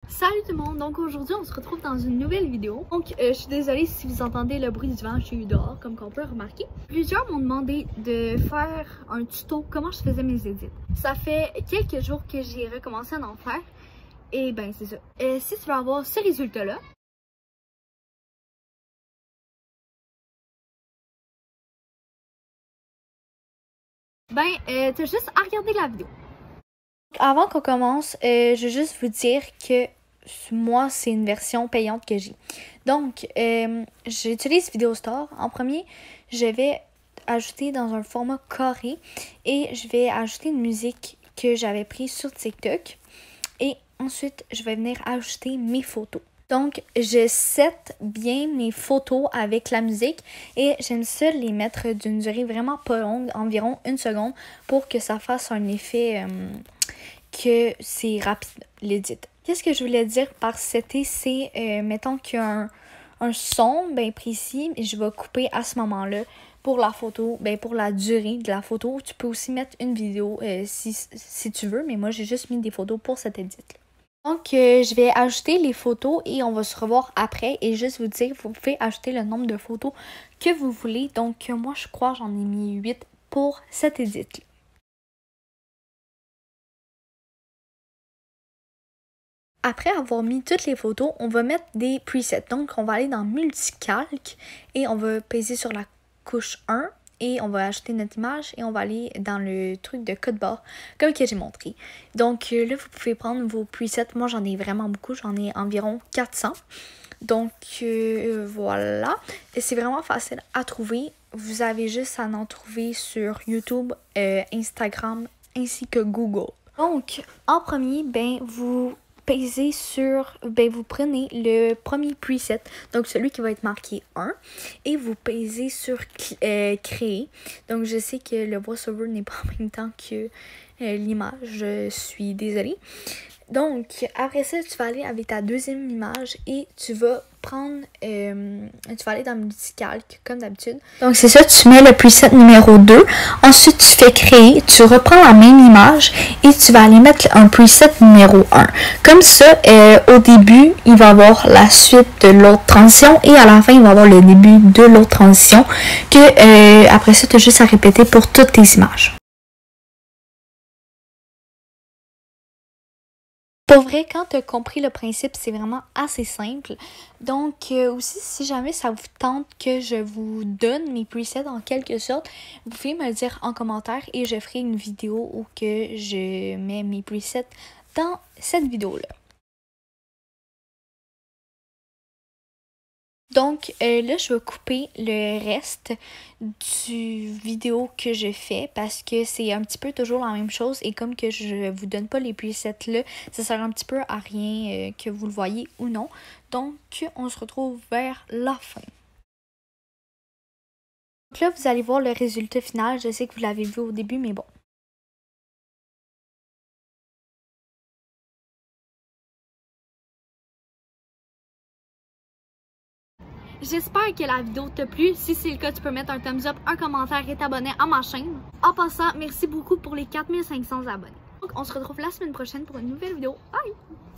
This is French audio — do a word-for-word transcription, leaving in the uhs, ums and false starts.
Salut tout le monde, donc aujourd'hui on se retrouve dans une nouvelle vidéo. Donc euh, je suis désolée si vous entendez le bruit du vent, je suis dehors comme qu'on peut remarquer. Plusieurs m'ont demandé de faire un tuto comment je faisais mes edits. Ça fait quelques jours que j'ai recommencé à en faire et ben c'est ça. Euh, si tu veux avoir ce résultat là, ben euh, t'as juste à regarder la vidéo. Avant qu'on commence, euh, je veux juste vous dire que moi, c'est une version payante que j'ai. Donc, euh, j'utilise VideoStore. En premier, je vais ajouter dans un format carré et je vais ajouter une musique que j'avais prise sur TikTok. Et ensuite, je vais venir ajouter mes photos. Donc, je set bien mes photos avec la musique et j'aime ça les mettre d'une durée vraiment pas longue, environ une seconde, pour que ça fasse un effet euh, que c'est rapide, l'édit. Qu'est-ce que je voulais dire par setter, c'est, euh, mettons qu'il y a un, un son bien précis, et je vais couper à ce moment-là pour la photo, ben pour la durée de la photo. Tu peux aussi mettre une vidéo euh, si, si tu veux, mais moi j'ai juste mis des photos pour cet edit-là. Donc, euh, je vais ajouter les photos et on va se revoir après et juste vous dire, vous pouvez ajouter le nombre de photos que vous voulez. Donc, euh, moi, je crois j'en ai mis huit pour cet edit-là. Après avoir mis toutes les photos, on va mettre des presets. Donc, on va aller dans Multicalc et on va peser sur la couche un. Et on va ajouter notre image et on va aller dans le truc de code barre comme que j'ai montré. Donc là, vous pouvez prendre vos presets. Moi, j'en ai vraiment beaucoup. J'en ai environ quatre cents. Donc euh, voilà. Et c'est vraiment facile à trouver. Vous avez juste à en trouver sur YouTube, euh, Instagram ainsi que Google. Donc, en premier, ben vous... Pesez sur, ben vous prenez le premier preset, donc celui qui va être marqué un, et vous pesez sur euh, créer. Donc je sais que le voiceover n'est pas en même temps que euh, l'image, je suis désolée. Donc après ça, tu vas aller avec ta deuxième image et tu vas prendre, euh, tu vas aller dans Multicalc comme d'habitude. Donc c'est ça, tu mets le preset numéro deux, ensuite tu fais créer, tu reprends la même image et tu vas aller mettre un preset numéro un. Comme ça, euh, au début, il va avoir la suite de l'autre transition et à la fin, il va avoir le début de l'autre transition que euh, après ça, tu as juste à répéter pour toutes tes images. Pour vrai, quand tu as compris le principe, c'est vraiment assez simple. Donc, euh, aussi, si jamais ça vous tente que je vous donne mes presets en quelque sorte, vous pouvez me le dire en commentaire et je ferai une vidéo où que je mets mes presets dans cette vidéo-là. Donc euh, là, je vais couper le reste du vidéo que je fais parce que c'est un petit peu toujours la même chose et comme que je vous donne pas les presets là, ça sert un petit peu à rien euh, que vous le voyez ou non. Donc, on se retrouve vers la fin. Donc là, vous allez voir le résultat final. Je sais que vous l'avez vu au début, mais bon. J'espère que la vidéo t'a plu. Si c'est le cas, tu peux mettre un thumbs up, un commentaire et t'abonner à ma chaîne. En passant, merci beaucoup pour les quatre mille cinq cents abonnés. Donc, on se retrouve la semaine prochaine pour une nouvelle vidéo. Bye!